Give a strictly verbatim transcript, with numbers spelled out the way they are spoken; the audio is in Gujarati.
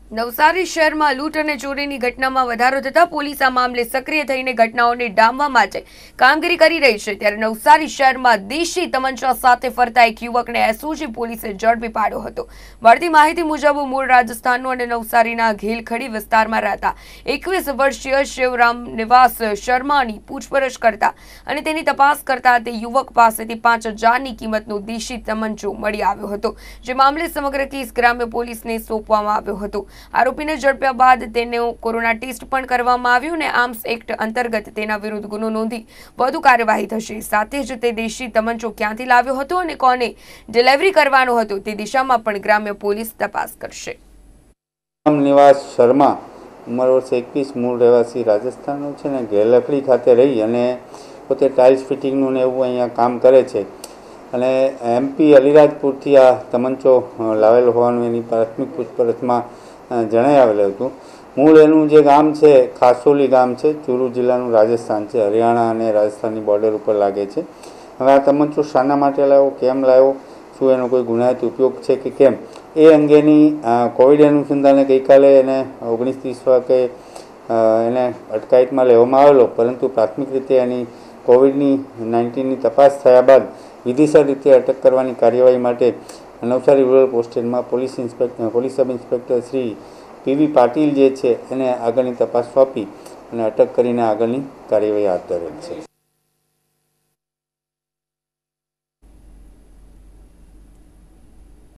નવસારી શહેરમાં લૂંટ અને ચોરીની ઘટનામાં વધારો થતા પોલીસ આ મામલે સક્રિય થઈને ઘટનાઓને ડામવા માટે કામગીરી કરી રહી છે। ત્યારે નવસારી શહેરમાં દેશી તમંચા સાથે ફરતા એક યુવકને એસઓજી પોલીસે ઝડપી પાડ્યો હતો। મળતી માહિતી મુજબ મૂળ રાજસ્થાનનો અને નવસારીના ઘેલખડી વિસ્તારમાં રહેતા એકવીસ વર્ષીય શિવરામ નિવાસ શર્માની પૂછપરછ કરતા અને તેની તપાસ કરતા તે યુવક પાસેથી પાંચ હજારની કિંમતનો દેશી તમંચો મળી આવ્યો હતો, જે મામલે સમગ્ર કેસ ગ્રામ્ય પોલીસને સોંપવામાં આવ્યો હતો। આરોપીને ઝડપ્યા બાદ તેનો કોરોના ટેસ્ટ પણ કરવામાં આવ્યો અને આર્મ્સ એક્ટ અંતર્ગત તેના વિરુદ્ધ ગુનો નોંધી વધુ કાર્યવાહી થશે। સાથે જ તે દેશી તમંચો ક્યાંથી લાવ્યો હતો અને કોને ડિલિવરી કરવાનો હતો તે દિશામાં પણ ગ્રામ્ય પોલીસ તપાસ કરશે। નિવાસ શર્મા ઉંમર વર્ષ એકવીસ મૂળ રહેવાસી રાજસ્થાનનો છે ને ઘેલખડી ખાતે રહી અને પોતે ટાઇલ્સ ફિટિંગનું ને એવું અહીંયા કામ કરે છે અને એમપી અલીરાજપુરથી આ તમંચો લાવેલો હોવાનું એની પ્રાથમિક પૂછપરછમાં જણાઈ આવેલું હતું। મૂળ એનું જે ગામ છે ખાસોલી ગામ છે, ચૂરુ જિલ્લાનું રાજસ્થાન છે, હરિયાણા અને રાજસ્થાનની બોર્ડર ઉપર લાગે છે। હવે આ તમંચો શાના માટે લાવ્યો, કેમ લાવ્યો, શું એનો કોઈ ગુનાહિત ઉપયોગ છે કે કેમ, એ અંગેની કોવિડ અનુસંધાને ગઈકાલે એને ઓગણીસ ત્રીસ વાગે એને અટકાયતમાં લેવામાં આવેલો, પરંતુ પ્રાથમિક રીતે એની કોવિડની નાઇન્ટીનની તપાસ થયા બાદ વિધિસર રીતે અટક કરવાની કાર્યવાહી માટે નવસારી રૂરલ પોસ્ટેશનમાં police inspector police sub inspector Shri PV Patil જે છે એને આગળની તપાસ સોંપી અને અટક કરીને આગળની કાર્યવાહી હાથ ધરેલ છે।